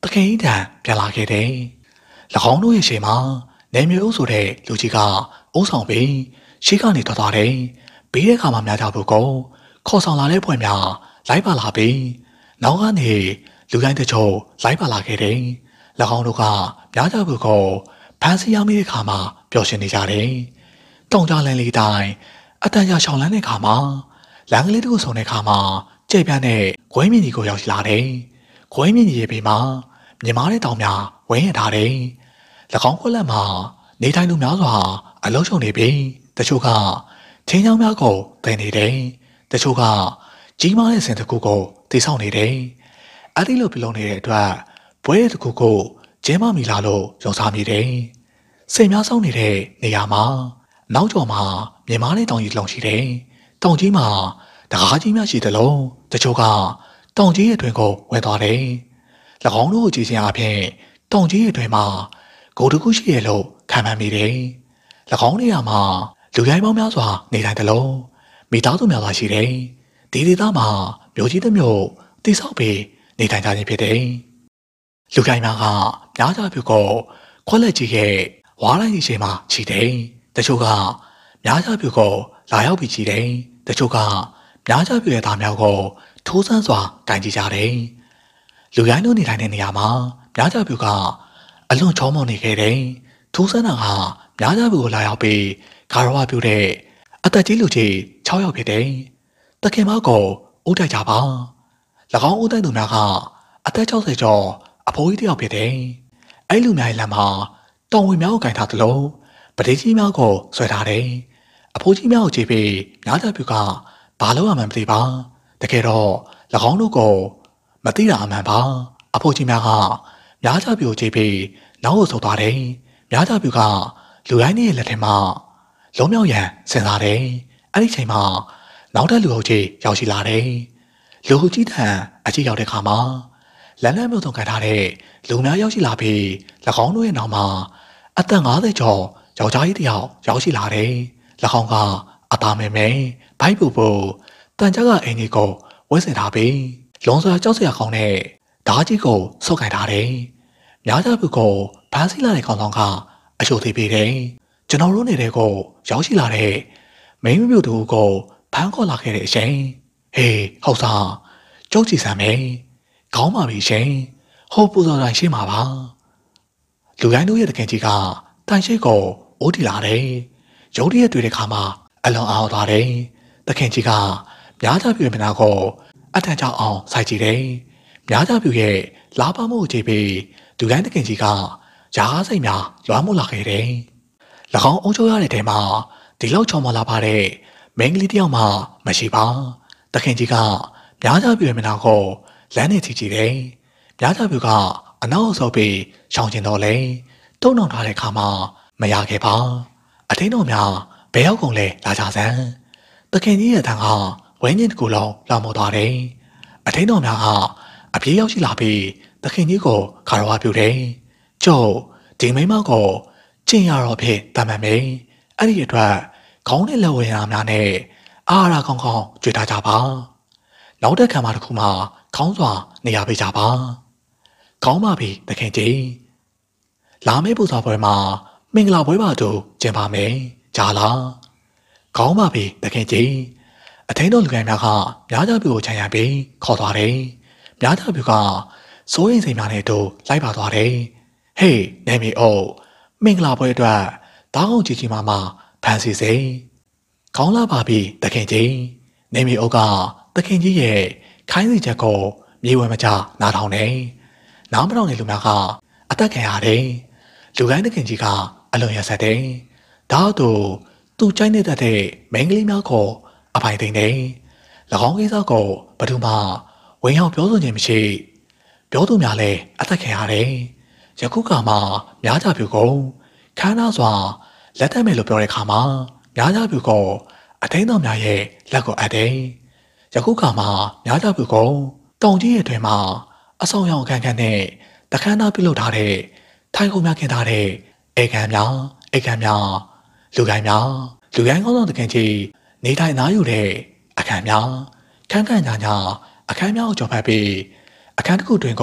တခင်ကြီးတန်ပြန်လာခဲ့တယ်။၎င်းတို့ရဲ့ရှေ့မှာနေမျိုးဦးဆိုတဲ့လူကြီးကအုံဆောင်ပြီးရှိကနေထွက်သွားတယ်။ပြီးတဲ့အခါမှာများကြဘူးကိုခေါ်ဆောင်လာတဲ့ဖွဲ့များလိုက်ပါလာပြီးနောက်ကနေလူတိုင်းတချို့လိုက်ပါလာခဲ့တယ်။၎င်းတို့ကများကြဘူးကိုဖမ်းဆီးရမိတဲ့အခါမှာပျော်ရွှင်နေကြတယ်။တောင်ကြလန်းလေးတိုင်းအတန်ကြာရှောင်းလန်းတဲ့အခါမှာလမ်းကလေးတစ်ခုဆုံတဲ့အခါမှာကြိတ်ပြန်းတဲ့ဂွေးမြင့်ကြီးကိုရောက်ရှိလာတယ်။ဂွေးမြင့်ကြီးရဲ့ဘေးမှာမြင်မာတဲ့တောင်များဝင်းရထားတယ်။၎င်းခွက်လက်မှာနေထိုင်သူများစွာအလုံးစုံနေပြီးတချို့ကချင်းချောင်းများကိုတင်နေတယ်။တချို့ကကြီးမားတဲ့စင်တစ်ခုကိုတည်ဆောက်နေတယ်။အဲဒီလိုပြုလုပ်နေတဲ့အတွက်ဘွဲတစ်ခုကိုကျင်းမမီလာလို့ယုံစားမိတယ်။စိတ်များဆုံးနေတဲ့နေရာမှာနောက်ကျော်မှာမြင်မာတဲ့တောင်ကြီးလုံရှိတယ်။တောင်ကြီးမှာတကားကြီးများရှိတယ်လို့တချို့ကတောင်ကြီးရဲ့အတွင်ကိုဝင်သွားတယ်။၎င်းတို့ကိုကြည့်ခြင်းအပြင်တောင်ကြီးရဲ့အတွင်မှာဂိုတခုရှိရလို့ခံမှန်းမိတယ်။၎င်းနေရာမှာလူရိုင်းပေါင်းများစွာနေထိုင်တယ်လို့မိသားစုများစွာရှိတယ်။ဒီဒေသမှာမြို့ကြီးတစ်မြို့တိဆောက်ပြီးနေထိုင်ကြခြင်းဖြစ်တယ်။လူရိုင်းများကများကြပြုကိုခွက်လက်ကြီးရဲ့ဝါးလိုက်ကြီးရှိမှချီတယ်။တချို့ကများကြပြုကိုလာရောက်ပြီးချီတယ်။တချို့ကများကြပြုရဲ့သားများကိုထိုးဆန်းစွာတိုင်ကြည့်ကြတယ်။လူရိုင်းတို့နေထိုင်တဲ့နေရာမှာများကြပြုကအလွန်ချောမောနေခဲ့တယ်။ထိုးဆန်းတာကများကြပြုကိုလာရောက်ပြီးဂါရဝပြုတဲ့အသက်ကြီးလူကြီး၆ယောက်ဖြစ်တယ်။တခင်မကိုဦးတိုက်ကြပါ။၎င်းဦးတိုက်သူများကအသက်၆၀ကျော်အဖိုးကြီးတယောက်ဖြစ်တယ်။အဲ့လူများရဲ့လက်မှာတောင်ဝင်များကိုကင်ထားသလိုပဒေးကြီးများကိုဆွဲထားတယ်။အဖိုးကြီးများကိုကြည့်ပြီးများကြပြုကဘာလို့အမှန်မသိပါတကယ်တော့၎င်းတို့ကိုမသိတာအမှန်ပါအဖိုးကြီးများကများကြပြုကြည့်ပြီးနောက်ကိုဆုတ်သွားတယ်များကြပြုကလူရိုင်းရဲ့လက်ထဲမှာလုံးမြောက်ရန်စဉ်းစားတယ်အဲ့ဒီချိန်မှာနောက်တဲ့လူအုပ်ကြီးရောက်ရှိလာတယ်လူအုပ်ကြီးထံအကြီးရောက်တဲ့ခါမှာလမ်းလမ်းမြို့သွန်ခံထားတဲ့လူများရောက်ရှိလာပြီး၎င်းတို့ရဲ့နောက်မှာအသက်၅၀ကျော်ယောက်ျားကြီးတစ်ယောက်ရောက်ရှိလာတယ်၎င်းကအသားမဲမဲဘိုက်ပူပူတန်ကြကအင်ကြီးကိုဝဲဆင်ထားပြီးလုံစွာကြောက်စရာကောင်းတဲ့ဓာကြီးကိုဆုပ်ခိုင်ထားတယ်။များကြပြုကိုဖမ်းဆီးလာတဲ့ကောင်ဆောင်ကအချို့သေးပေးတယ်။ကျွန်တော်တို့နေတဲ့ကိုရောက်ရှိလာတဲ့မိန်းမပြုတ်သူကိုဖမ်းခေါ်လာခဲ့တဲ့အချိန်ဟေးဟုတ်စားကြုတ်ကြည့်စမ်းမယ်။ခေါင်းပါပြီရှင်။ဟိုပူဇော်တိုင်းရှိမှာပါ။လူရိုင်းတို့ရဲ့တခင်ကြီးကတန်ရှိကိုအိုးတီလာတယ်။ရုံးတရက်တွေ့တဲ့ခါမှာအလွန်အားသွားတယ်။တခင်ကြီးကများကြပြုရဲ့မနာကိုအထံချအောင်စိုက်ကြည့်တယ်။များကြပြုရဲ့လာပမှုကိုကြည့်ပြီးလူတိုင်းတခင်ကြီးကရားစိတ်များလွှမ်းမိုးလာခဲ့တယ်။၎င်းအုံချိုးရတဲ့တဲမှာဒီလောက်ချော်မလာပါတဲ့မိန်းကလေးတယောက်မှမရှိပါ။တခင်ကြီးကများကြပြုရဲ့မနာကိုလမ်းနဲ့ချီကြည့်တယ်။များကြပြုကအနောက်ဆုပ်ပြီးရှောင်ကျင်တော့လေတုံ့နှောင်ထားတဲ့ခါမှာမရခဲ့ပါ။အထင်းတော်များဘယ်ရောက်ကုန်လဲလာကြစမ်းတခင်ကြီးရဲ့တန်ကဝင်းကျင်တစ်ခုလုံးလောင်မောသွားတယ်အထင်းတော်များကအပြေးရောက်ရှိလာပြီးတခင်ကြီးကိုခါရဝပြုတယ်ကျုပ်ဒီမိမကိုကျင်ရတော့ဖြစ်တမန်မေအဲ့ဒီအတွက်ခေါင်းနဲ့လက်ဝဲရများနဲ့အာဟာရကောင်းကောင်းကြွေထားကြပါနောက်တဲ့ခံမတစ်ခုမှခေါင်းစွာနေရာပေးကြပါခေါင်းပါပြီတခင်ကြီးလာမယ့်ပူဇော်ပွဲမှာမင်္ဂလာပွဲပါတို့ကျင်းပါမယ်ကြားလားခေါင်းပါပြီတခင်ကြီးအထင်းတော်လူငယ်များကများကြပြူကိုခြံရံပြီးခေါ်သွားတယ်များကြပြူကစိုးရင်စိမ်များနဲ့တို့လိုက်ပါသွားတယ်ဟေးနေမီအိုမင်္ဂလာပွဲအတွက်တောင်းအောင်ကြီးကြီးမားမားဖန်စီစိခေါင်းလာပါပြီတခင်ကြီးနေမီအိုကတခင်ကြီးရဲ့ခိုင်းစီချက်ကိုမြေဝဲမချနားထောင်နေနားမထောင်တဲ့လူများကအသက်ခံရတယ်လူကိုင်းတခင်ကြီးကအလွန်ရဆက်တယ်ဒါတို့သူ့ချိုင်းနေတဲ့မိန်းကလေးများကိုအပိုင်သိမ့်တယ်၎င်းကိစ္စကိုဘယ်သူမှဝင်ရောက်ပြောဆိုခြင်းမရှိပြောသူများလည်းအသက်ခံရတယ်ယခုကမှများကြပြူကိုခမ်းနားစွာလက်ထက်မယ်လို့ပြောတဲ့အခါမှာများကြပြူကိုအထင်းတော်များရဲ့လက်ကိုအပ်တယ်ယခုကမှများကြပြူကိုတောင်ကြီးရဲ့တွင်မှာအဆောင်ရောင်အခန်းခန်းနဲ့တခန်းသားပြုလုပ်ထားတဲ့ထိုင်ခုံများခင်းထားတဲ့အေကန်များအေကန်များလူကိုင်းများလူကိုင်းကောင်းဆောင်တခင်ကြီးနေထိုင်နားယူတဲ့အခန်းများခန်းခန်းညာညာအခန်းများကိုကြော်ဖတ်ပြီးအခန်းတစ်ခုတွင်ကို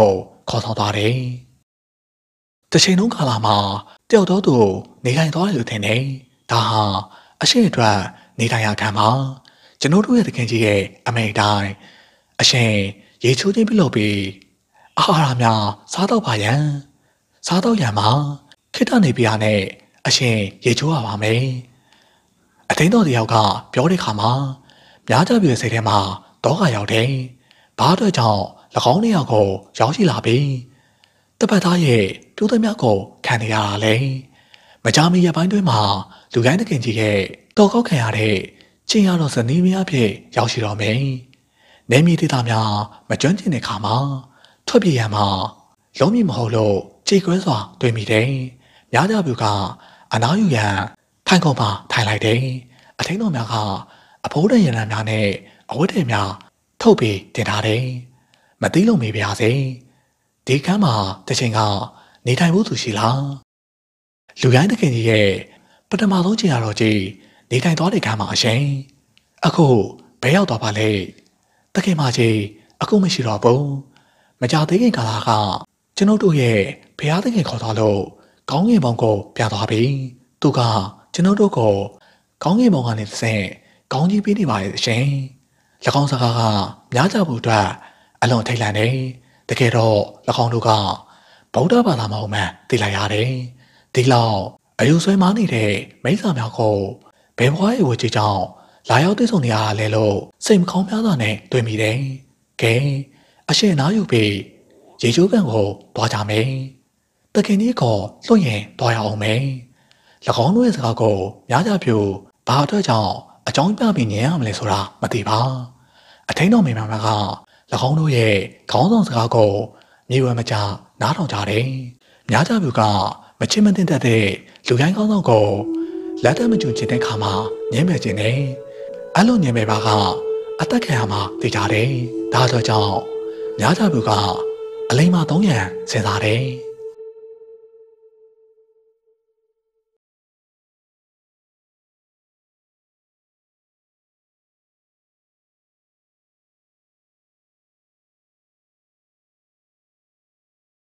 ခေါ်ဆောင်သွားတယ်။တစ်ချိန်လုံးကာလမှာတယောက်တော့သူနေထိုင်သွားတယ်လို့ထင်တယ်။ဒါဟာအရှိအတွက်နေထိုင်ရခံပါကျွန်တော်တို့ရဲ့တခင်ကြီးရဲ့အမိန့်တိုင်းအရှင်ရေချိုးချင်းပြုလုပ်ပြီးအာဟာရများစားတော့ပါရန်စားတော့ရန်မှာခိတ္တနေပြာနဲ့အရှင်ရေချိုးရပါမယ်။အသိတော်တယောက်ကပြောတဲ့ခါမှာများကြပြီစိတ်ထဲမှာတောကရောက်တယ်။ဘာအတွက်ကြောင့်၎င်းနေရာကိုရောက်ရှိလာပြီးတပတ်သားရဲ့ပြိုးသမျှကိုခံနေရတာလေ။မကြမီရပိုင်းတွင်မှာလူကိုင်းတခင်ကြီးရဲ့တော်ကောက်ခံရတဲ့ချင်းရတော်ဇနီးမယားဖြစ်ရောက်ရှိတော်မယ်။နေမီဒေသများမကျွမ်းကျင်တဲ့ခါမှာထွက်ပြေးရမှာလုံးမိမဟုတ်လို့ကြေကွဲစွာတွေ့မိတယ်။များကြပြီကအနားယူရန်ထိုင်ကုန်မှာထိုင်လိုက်တယ်။အထင်းတော်များကအဖိုးတန်ရံများနဲ့အဝတ်တွေများထုတ်ပြီးတင်ထားတယ်။မသိလို့မေးပါစေ။ဒီကမ်းမှာတစ်ချိန်ကနေထိုင်ဖို့သူရှိလား။လူရိုင်းတခင်ကြီးရဲ့ပထမဆုံးချိန်ရတော့ကြီးနေထိုင်သွားတဲ့ကမ်းမှာအရှင်။အခုဘယ်ရောက်သွားပါလဲ။တခင်မကြီးအခုမရှိတော့ဘူး။မကြသေးခင်ကာလကကျွန်ုပ်တို့ရဲ့ဘုရားသခင်ခေါ်သွားလို့ကောင်းကင်ဘုံကိုပြန်သွားပြီ။သူကကျွန်ုပ်တို့ကိုကောင်းကင်ဘုံကနေတစ်ဆင့်ကောင်းကြီးပေးနေပါရဲ့ရှင်။၎င်းစကားကများကြဖို့အတွက်အလွန်ထိတ်လန့်နေတကယ်တော့၎င်းတို့ကဗုဒ္ဓဘာသာမဟုတ်မှသိလိုက်ရတယ်။ဒီလောက်အယူဆွဲမားနေတဲ့မိစ္ဆာများကိုဘယ်ဘွားရဲ့ဝေကြီးကြောင့်လာရောက်သိဆုံနေရလဲလို့စိတ်မကောင်းများစွာနဲ့တွေ့မိတယ်။ကဲအရှင်နားယူပြီးရေချိုးကန်ကိုတွားကြမယ်။တခင်ကြီးကလွှင့်ရင်တွားရအောင်မယ်။၎င်းတို့ရဲ့စကားကိုများကြပြူဘာအတွက်ကြောင့်အကြောင်းပြပြီးညင်ရမလဲဆိုတာမသိပါအထင်းတော်မိမများက၎င်းတို့ရဲ့ခေါင်းဆောင်စကားကိုမြေဝဲမကြနားထောင်ကြတယ်များကြဘူးကမချစ်မတင်တတ်တဲ့လူကိုင်းခေါင်းဆောင်ကိုလက်တမကျွချင်တဲ့ခါမှာညင်မဲ့ခြင်းနဲ့အဲ့လိုညင်မဲ့ပါကအသက်ခံရမှာသိကြတယ်ဒါဆိုကြောင့်များကြဘူးကအလိမ္မာသုံးရန်စဉ်းစားတယ်